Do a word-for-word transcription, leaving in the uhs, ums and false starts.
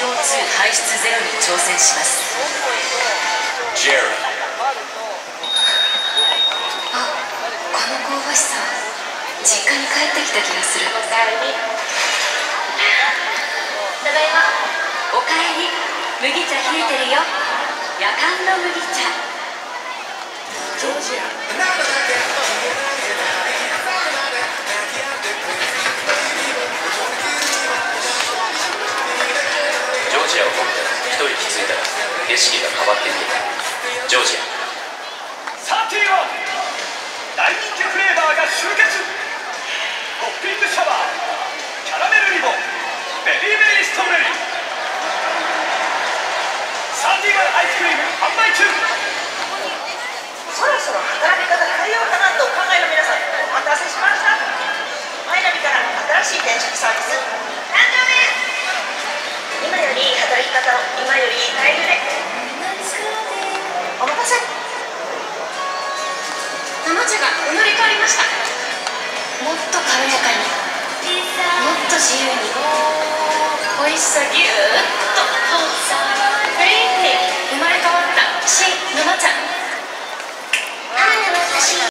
オーツー 排出ゼロに挑戦します。 ジェラ。 あ、この香ばしさ、実家に帰ってきた気がする。おかえり。ただいま。おかえり。麦茶冷えてるよ。夜間の麦茶。ジョージア。 ジョージアを飲んで一息ついたら景色が変わって見えた。ジョージア。 サーティワン、大人気フレーバーが集結。トッピングシャワー、キャラメルリボン、ベリーベリーストロベリー。サーティワンアイスクリーム販売中。 そろそろ働き方変えようかなとお考えの皆さん、お待たせしました。マイナビから新しい転職サービス誕生です。今より働き方を今よりスタイルで。お待たせ。 生茶が生まれ変わりました。もっと軽やかに、もっと自由に、美味しさぎゅーっと。